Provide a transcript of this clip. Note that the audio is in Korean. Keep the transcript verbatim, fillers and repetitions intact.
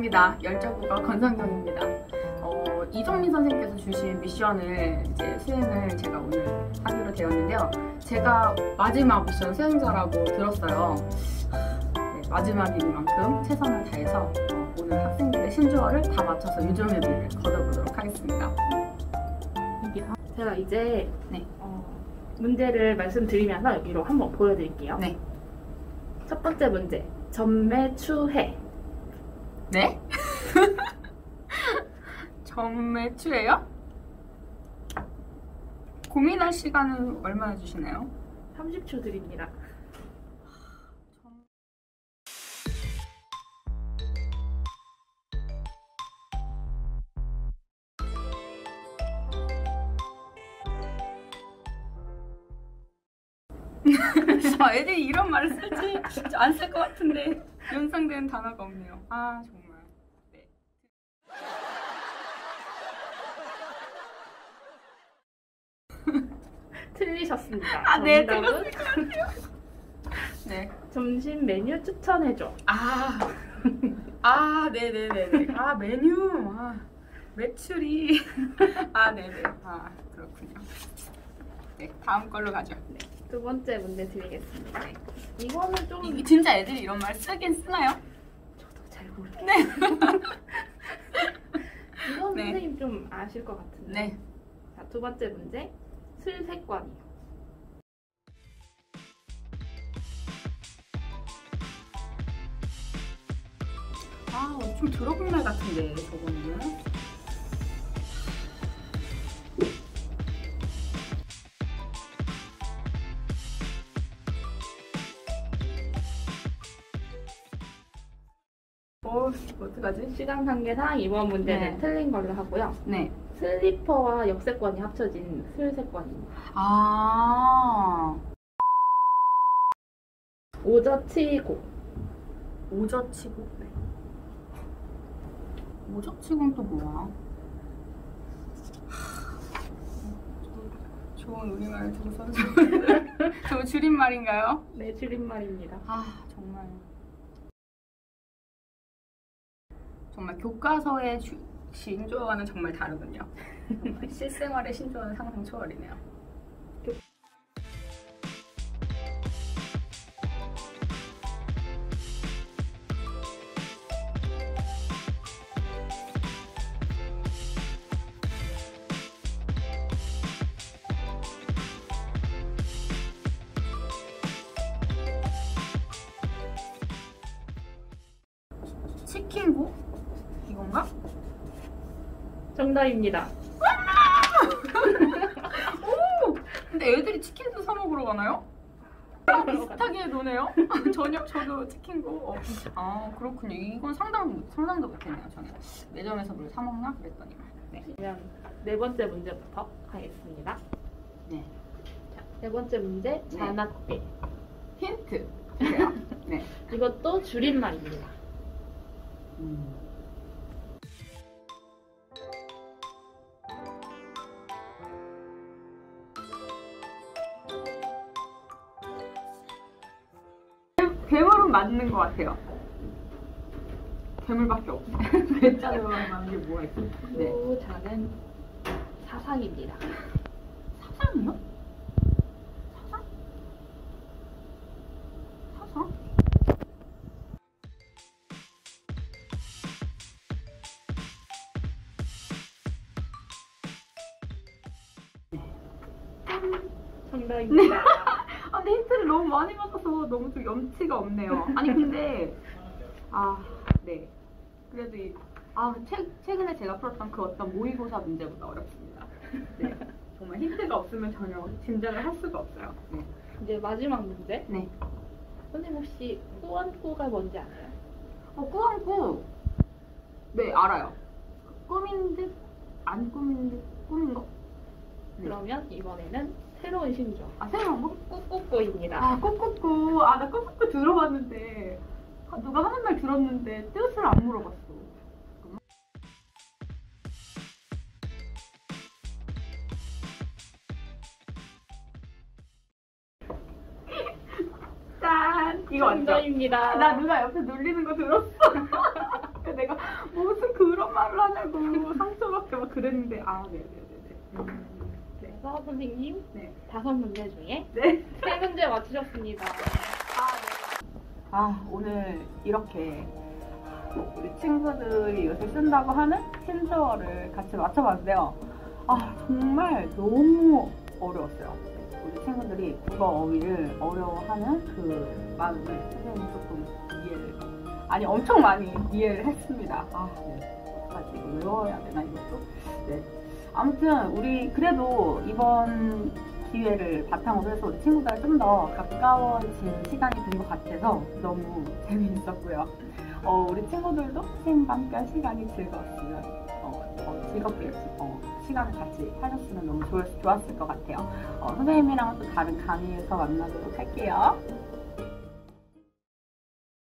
반갑습니다. 열정국어 권성경입니다. 어, 이정민 선생님께서 주신 미션을 이제 수행을 제가 오늘 하기로 되었는데요. 제가 마지막 미션 수행자라고 들었어요. 네, 마지막이니만큼 최선을 다해서 어, 오늘 학생들의 신조어를 다 맞춰서 유종의미를 거둬보도록 하겠습니다. 제가 이제 네. 어, 문제를 말씀드리면서 여기로 한번 보여드릴게요. 네. 첫 번째 문제. 전매추해. 네? 전매추해요? 고민할 시간은 얼마나 주시나요? 삼십 초 드립니다. 아, 애들이 이런 말을 쓸지 안 쓸 것 같은데 연상되는 단어가 없네요. 아, 정말. 네. 틀리셨습니다. 아, 네, 정답은 틀렸을 것 같아요. 네. 점심 메뉴 추천해줘. 아, 아, 네네네네. 아, 메뉴. 아, 매출이. 아, 네네. 아, 그렇군요. 네, 다음 걸로 가죠. 네. 두 번째 문제 드리겠습니다. 네. 이거는 좀 이, 진짜 애들이 이런 말 쓰긴 쓰나요? 저도 잘 모르겠어요. 네. 이건 네. 선생님 좀 아실 것 같은데. 네. 자, 두 번째 문제. 슬세권이요. 아, 좀 들어본 말 같은데, 저거는. 어, 어떡하지? 시간 관계상 이번 문제는 네. 틀린 걸로 하고요. 네. 슬리퍼와 역세권이 합쳐진 슬세권입니다. 아, 오저치고. 오저치고? 네. 오저치고는 또 뭐야? 좋은 우리말을 들어서 저 줄임말인가요? 네, 줄임말입니다. 아, 정말. 정말 교과서의 주, 신조어와는 정말 다르군요. 정말 실생활의 신조어는 상상 초월이네요. 치킨고? 이건가? 정답입니다. 오! 근데 애들이 치킨도 사 먹으러 가나요? 아, 비슷하게 노네요? 저녁 저도 치킨고. 어, 아, 그렇군요. 이건 상당, 상상도 못했네요. 저는 매점에서 뭘 사 먹나 그랬더니. 네. 그러면 네 번째 문제부터 가겠습니다. 네. 자, 네 번째 문제. 네. 잔악배. 힌트. 그래요. 네. 이것도 줄임말입니다. 음. 괴물은 맞는 것 같아요. 괴물밖에 없어. 괴짜로 맞는 게 뭐가 있어? 네. 또 자는 사상입니다. 사상이요? 사상? 사상? 정답입니다. 아, 근데 힌트를 너무 많이 받아서 너무 좀 염치가 없네요. 아니, 근데, 아, 네. 그래도 이, 아, 최, 최근에 제가 풀었던 그 어떤 모의고사 문제보다 어렵습니다. 네. 정말 힌트가 없으면 전혀 짐작을 할 수가 없어요. 네. 이제 마지막 문제. 네. 선생님 혹시 꾸안꾸가 뭔지 아세요? 어, 꾸안꾸. 네, 알아요. 꿈인 듯, 안 꿈인 듯, 꿈인 거? 네. 그러면 이번에는 새로운 신조어. 아, 새로운 거? 꾸꾸꾸입니다. 아, 꾸꾸꾸. 아, 나 꾸꾸꾸 들어봤는데. 아, 누가 하는 말 들었는데 뜻을 안 물어봤어. 짠! 이거 완전. 정답입니다. 나 누가 옆에 놀리는 거 들었어. 내가 무슨 그런 말을 하냐고. 상처받게 막 그랬는데. 아, 네네네네. 음, 네. 그래서 선생님 네. 다섯 문제 중에 네. 세 문제 맞추셨습니다. 아, 오늘 이렇게 우리 친구들이 요새 쓴다고 하는 힌트어를 같이 맞춰봤는데요. 아, 정말 너무 어려웠어요. 우리 친구들이 국어 어휘를 어려워하는 그 마음을 선생님이 조금 이해를, 아니 엄청 많이 이해를 했습니다. 아, 네. 어떡하지? 이거 외워야 되나 이것도? 네. 아무튼 우리 그래도 이번 기회를 바탕으로 해서 우리 친구들 좀 더 가까워진 시간이 된 것 같아서 너무 재미있었고요. 어, 우리 친구들도 선생님과 함께한 시간이 즐거웠으면 어, 어, 즐겁게 어, 시간을 같이 하셨으면 너무 좋았, 좋았을 것 같아요. 어, 선생님이랑 또 다른 강의에서 만나도록 할게요.